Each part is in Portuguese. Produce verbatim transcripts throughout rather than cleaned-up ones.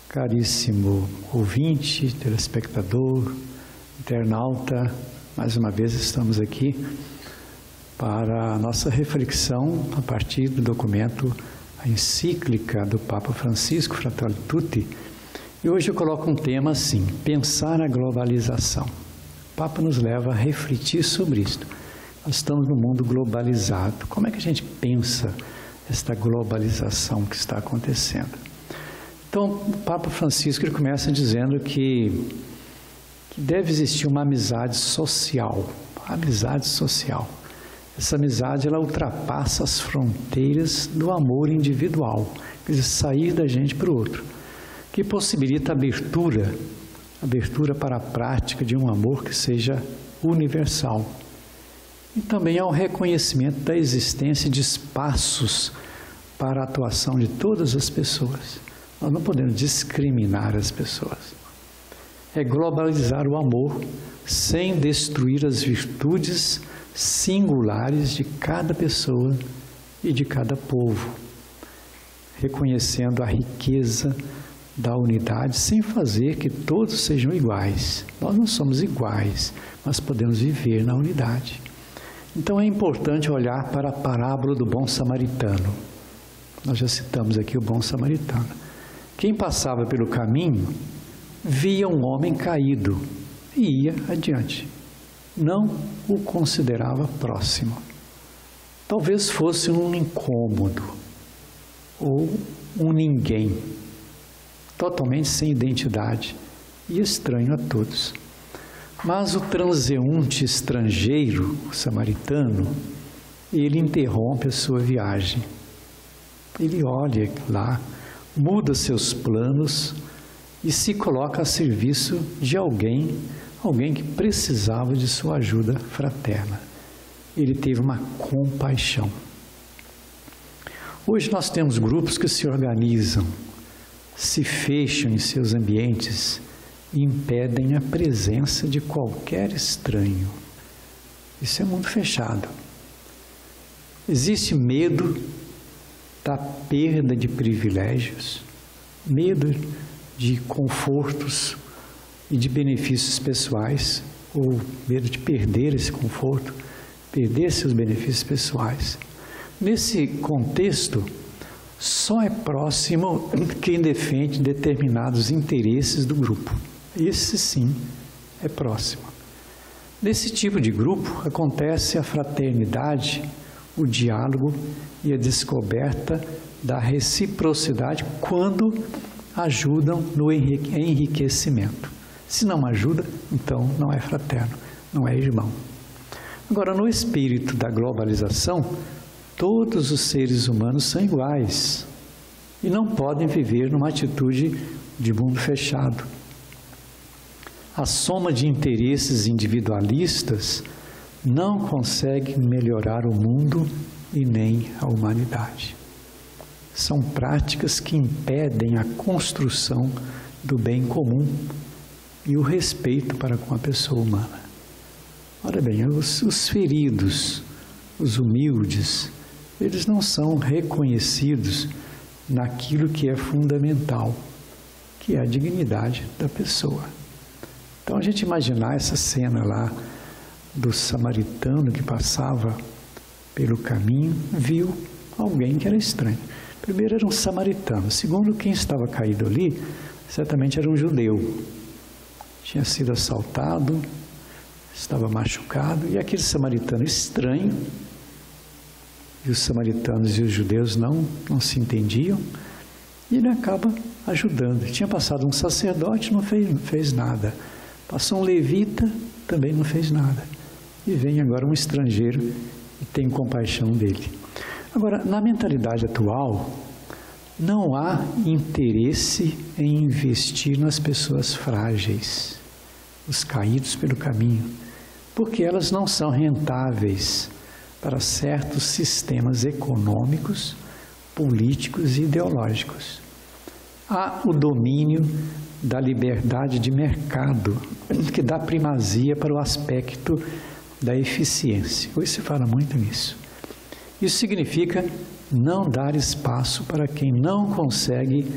Caríssimo ouvinte, telespectador, internauta, mais uma vez estamos aqui para a nossa reflexão a partir do documento, a encíclica do Papa Francisco, Fratelli Tutti. E hoje eu coloco um tema assim, pensar a globalização. O Papa nos leva a refletir sobre isso. Nós estamos num mundo globalizado. Como é que a gente pensa esta globalização que está acontecendo? Então, o Papa Francisco ele começa dizendo que, que deve existir uma amizade social, amizade social. Essa amizade ela ultrapassa as fronteiras do amor individual, quer dizer, sair da gente para o outro, que possibilita a abertura, abertura para a prática de um amor que seja universal. E também ao reconhecimento da existência de espaços para a atuação de todas as pessoas. Nós não podemos discriminar as pessoas. É globalizar o amor sem destruir as virtudes singulares de cada pessoa e de cada povo, reconhecendo a riqueza da unidade sem fazer que todos sejam iguais. Nós não somos iguais, mas podemos viver na unidade. Então é importante olhar para a parábola do bom samaritano. Nós já citamos aqui o bom samaritano. Quem passava pelo caminho via um homem caído e ia adiante. Não o considerava próximo. Talvez fosse um incômodo ou um ninguém, totalmente sem identidade e estranho a todos. Mas o transeunte estrangeiro, o samaritano, ele interrompe a sua viagem. Ele olha lá, muda seus planos e se coloca a serviço de alguém, alguém que precisava de sua ajuda fraterna. Ele teve uma compaixão. Hoje nós temos grupos que se organizam, se fecham em seus ambientes e impedem a presença de qualquer estranho. Isso é mundo fechado. Existe medo da perda de privilégios, medo de confortos e de benefícios pessoais, ou medo de perder esse conforto, perder seus benefícios pessoais. Nesse contexto, só é próximo quem defende determinados interesses do grupo. Esse sim é próximo. Nesse tipo de grupo acontece a fraternidade, o diálogo e a descoberta da reciprocidade quando ajudam no enriquecimento. Se não ajuda, então não é fraterno, não é irmão. Agora, no espírito da globalização, todos os seres humanos são iguais e não podem viver numa atitude de mundo fechado. A soma de interesses individualistas não consegue melhorar o mundo e nem a humanidade. São práticas que impedem a construção do bem comum e o respeito para com a pessoa humana. Ora bem, os, os feridos, os humildes, eles não são reconhecidos naquilo que é fundamental, que é a dignidade da pessoa. Então a gente imaginar essa cena lá do samaritano que passava pelo caminho, viu alguém que era estranho. Primeiro era um samaritano, segundo quem estava caído ali, certamente era um judeu. Tinha sido assaltado, estava machucado, e aquele samaritano estranho, e os samaritanos e os judeus não, não se entendiam, e ele acaba ajudando. Tinha passado um sacerdote, não fez, não fez nada. Passou um levita, também não fez nada. E vem agora um estrangeiro e tem compaixão dele. Agora, na mentalidade atual, não há interesse em investir nas pessoas frágeis, os caídos pelo caminho, porque elas não são rentáveis para certos sistemas econômicos, políticos e ideológicos. Há o domínio da liberdade de mercado, que dá primazia para o aspecto da eficiência. Hoje se fala muito nisso. Isso significa não dar espaço para quem não consegue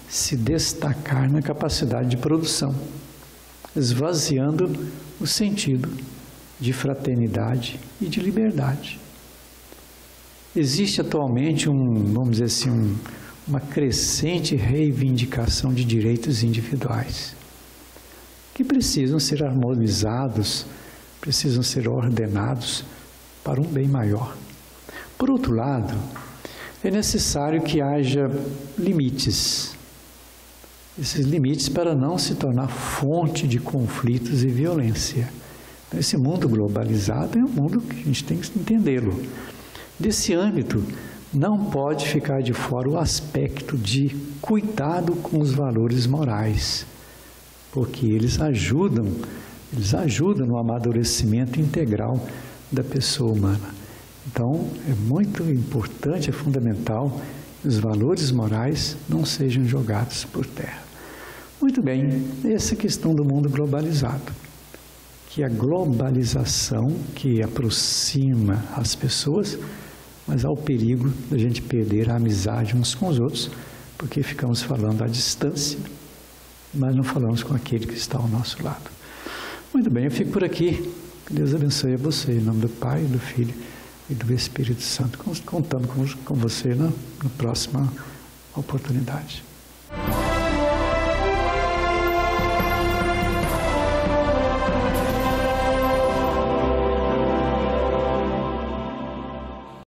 se destacar na capacidade de produção, esvaziando o sentido de fraternidade e de liberdade. Existe atualmente um, vamos dizer assim, um, uma crescente reivindicação de direitos individuais, que precisam ser harmonizados, precisam ser ordenados para um bem maior. Por outro lado, é necessário que haja limites, esses limites para não se tornar fonte de conflitos e violência. Esse mundo globalizado é um mundo que a gente tem que entendê-lo. Desse âmbito, não pode ficar de fora o aspecto de cuidado com os valores morais, porque eles ajudam, eles ajudam no amadurecimento integral da pessoa humana. Então, é muito importante, é fundamental que os valores morais não sejam jogados por terra. Muito bem, essa é a questão do mundo globalizado, que a globalização que aproxima as pessoas, mas há o perigo da gente perder a amizade uns com os outros, porque ficamos falando à distância, mas não falamos com aquele que está ao nosso lado. Muito bem, eu fico por aqui. Que Deus abençoe a você, em nome do Pai, do Filho e do Espírito Santo. Contando com você na, na próxima oportunidade.